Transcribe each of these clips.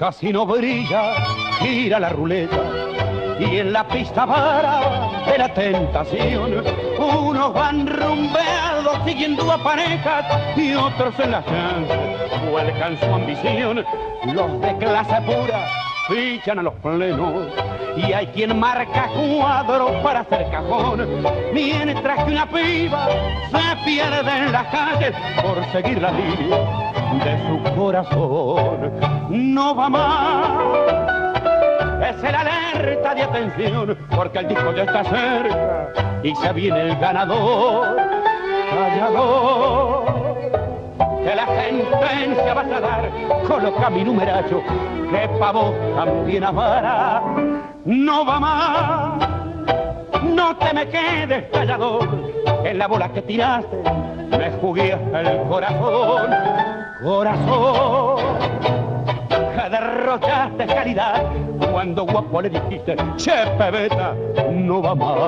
casi no brilla, gira la ruleta y en la pista vara de la tentación unos van rumbeados siguiendo a parejas y otros en las chances vuelcan su ambición. Los de clase pura fichan a los plenos y hay quien marca cuadros para hacer cajón, mientras que una piba se pierde en las calles por seguir la línea de su corazón. No va más, es el alerta de atención, porque el disco ya está cerca y se viene el ganador, callador, que la sentencia vas a dar. Coloca mi numeracho, que pa' vos también avara. No va más, no te me quedes callador, en la bola que tiraste me jugué el corazón, corazón, que derrochaste calidad cuando guapo le dijiste, che pebeta, no va más.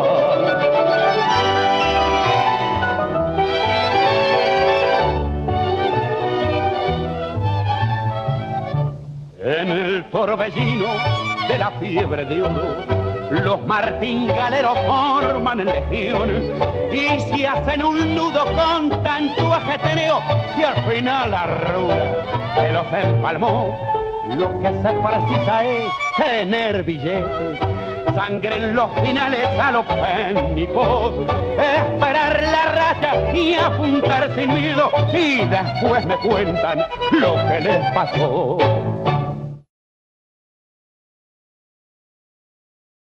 En el torbellino de la fiebre de oro, los martingaleros forman en legión y si hacen un nudo con tanto ajetreo, y al final la rueda se los empalmó. Lo que se precisa es tener billetes, sangre en los finales a los pénicos, esperar la racha y apuntar sin miedo, y después me cuentan lo que les pasó.